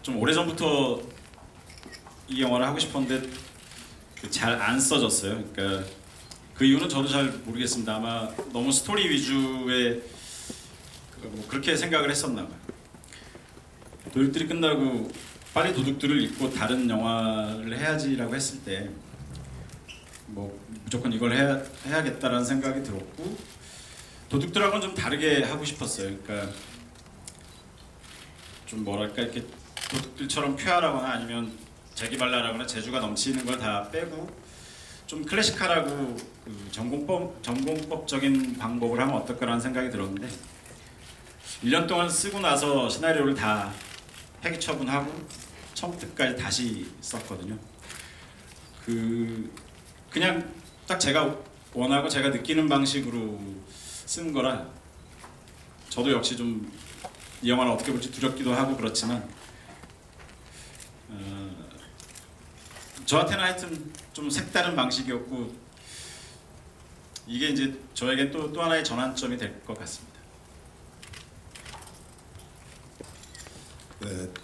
좀 오래전부터 이 영화를 하고 싶었는데 잘 안 써졌어요. 그러니까 그 이유는 저도 잘 모르겠습니다. 아마 너무 스토리 위주의 뭐 그렇게 생각을 했었나 봐요. 도둑들이 끝나고 빨리 도둑들을 잊고 다른 영화를 해야지라고 했을 때 뭐 무조건 이걸 해야겠다라는 생각이 들었고, 도둑들하고는 좀 다르게 하고 싶었어요. 그러니까 좀 뭐랄까 이렇게 도둑들처럼 쾌활하거나 아니면 재기발랄하거나 재주가 넘치는 걸 다 빼고 좀 클래식하라고 그 전공법적인 방법을 하면 어떨까라는 생각이 들었는데, 1년 동안 쓰고 나서 시나리오를 다 폐기 처분하고 처음부터까지 다시 썼거든요. 그냥 딱 제가 원하고 제가 느끼는 방식으로 쓴 거라 저도 역시 좀 이 영화를 어떻게 볼지 두렵기도 하고 그렇지만 저한테는 하여튼 좀 색다른 방식이었고, 이게 이제 저에겐 또 하나의 전환점이 될 것 같습니다. 네,